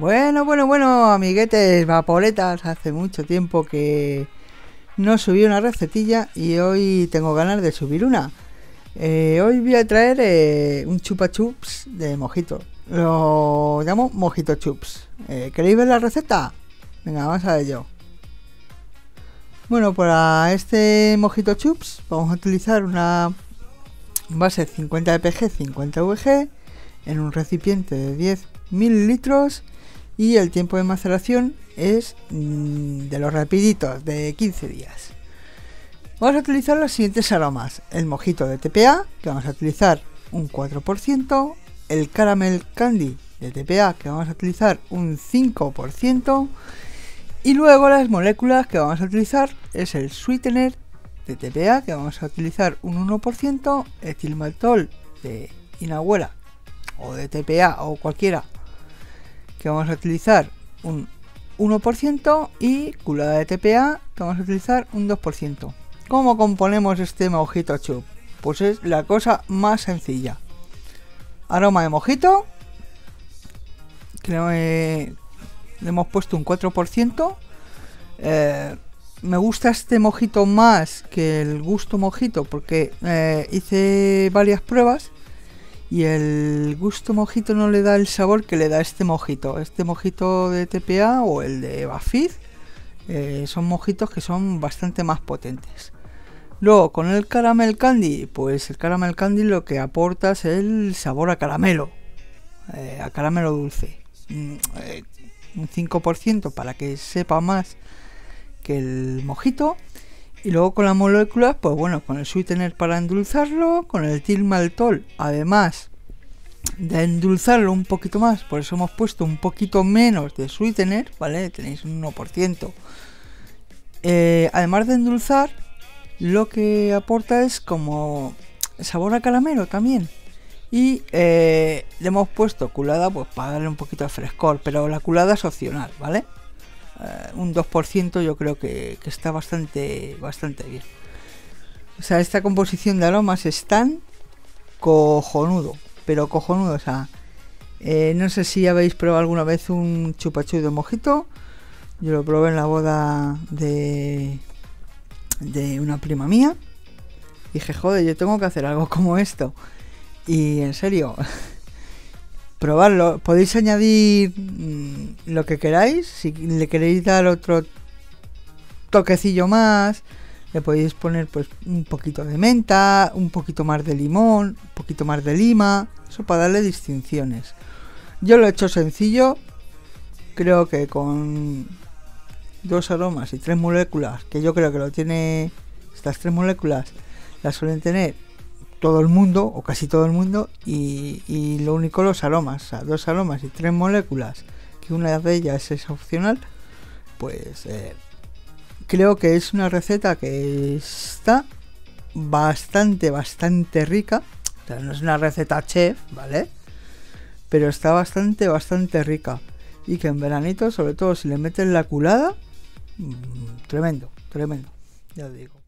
Bueno, amiguetes, vapoletas, hace mucho tiempo que no subí una recetilla y hoy tengo ganas de subir una. Hoy voy a traer un chupa chups de mojito. Lo llamo mojito chups. ¿Queréis ver la receta? Venga, vamos a ello. Bueno, para este mojito chups vamos a utilizar una base 50 ppg 50 vg en un recipiente de 10 mililitros y el tiempo de maceración es de los rapiditos, de 15 días. Vamos a utilizar los siguientes aromas: el mojito de TPA, que vamos a utilizar un 4%, el caramel candy de TPA, que vamos a utilizar un 5%, y luego las moléculas que vamos a utilizar es el sweetener de TPA, que vamos a utilizar un 1%, etilmaltol de Inaguera o de TPA o cualquiera, que vamos a utilizar un 1%, y culada de TPA, que vamos a utilizar un 2%. ¿Cómo componemos este mojito chup? Pues es la cosa más sencilla. Aroma de mojito, que le hemos puesto un 4%. Me gusta este mojito más que el gusto mojito porque hice varias pruebas y el gusto mojito no le da el sabor que le da este mojito. Este mojito de TPA o el de Bafid son mojitos que son bastante más potentes. Luego con el caramel candy, pues el caramel candy lo que aporta es el sabor a caramelo dulce. Un 5% para que sepa más que el mojito. Y luego con las moléculas, pues bueno, con el sweetener para endulzarlo, con el etilmaltol, además de endulzarlo un poquito más, por eso hemos puesto un poquito menos de sweetener, ¿vale? Tenéis un 1%. Además de endulzar, lo que aporta es como sabor a caramelo también. Y le hemos puesto culada pues para darle un poquito de frescor, pero la culada es opcional, ¿vale? Un 2% yo creo que está bastante bien. O sea, esta composición de aromas es tan cojonudo, pero cojonudo. O sea, no sé si habéis probado alguna vez un chupachup de mojito. Yo lo probé en la boda de una prima mía. Dije, joder, yo tengo que hacer algo como esto. Y en serio, probarlo. Podéis añadir lo que queráis. Si le queréis dar otro toquecillo más, le podéis poner pues un poquito de menta, un poquito más de limón, un poquito más de lima. Eso para darle distinciones. Yo lo he hecho sencillo. Creo que con 2 aromas y 3 moléculas, que yo creo que lo tiene, estas 3 moléculas las suelen tener todo el mundo o casi todo el mundo, y lo único los aromas, o sea, 2 aromas y 3 moléculas, que una de ellas es opcional, pues creo que es una receta que está bastante rica. O sea, no es una receta chef, ¿vale? Pero está bastante rica, y que en veranito, sobre todo si le metes la culada, tremendo, ya os digo.